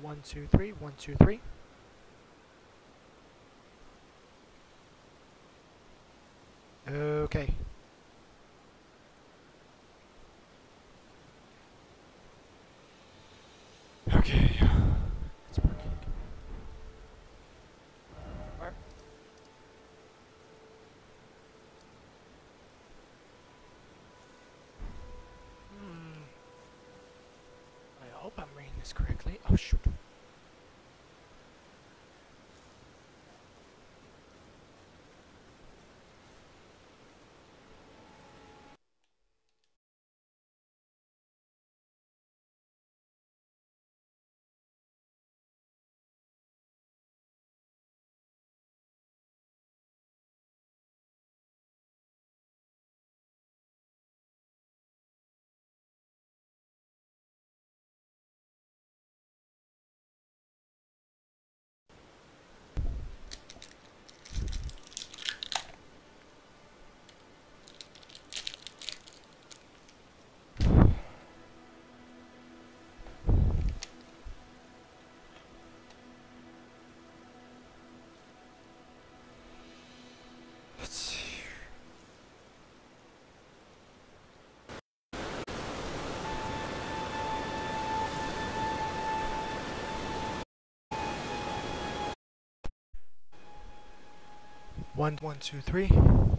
1, 2, 3, 1, 2, 3. Okay. Okay. It's working. Where? I hope I'm reading this correctly. Oh, shoot. Let's see. One, 1, 2, 3.